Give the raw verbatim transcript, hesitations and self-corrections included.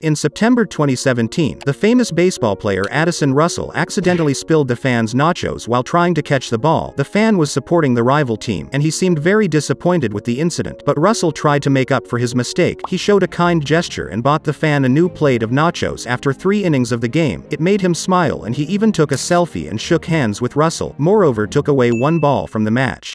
In September twenty seventeen, the famous baseball player Addison Russell accidentally spilled the fan's nachos while trying to catch the ball. The fan was supporting the rival team, and he seemed very disappointed with the incident. But Russell tried to make up for his mistake. He showed a kind gesture and bought the fan a new plate of nachos after three innings of the game. It made him smile, and he even took a selfie and shook hands with Russell. Moreover, took away one ball from the match.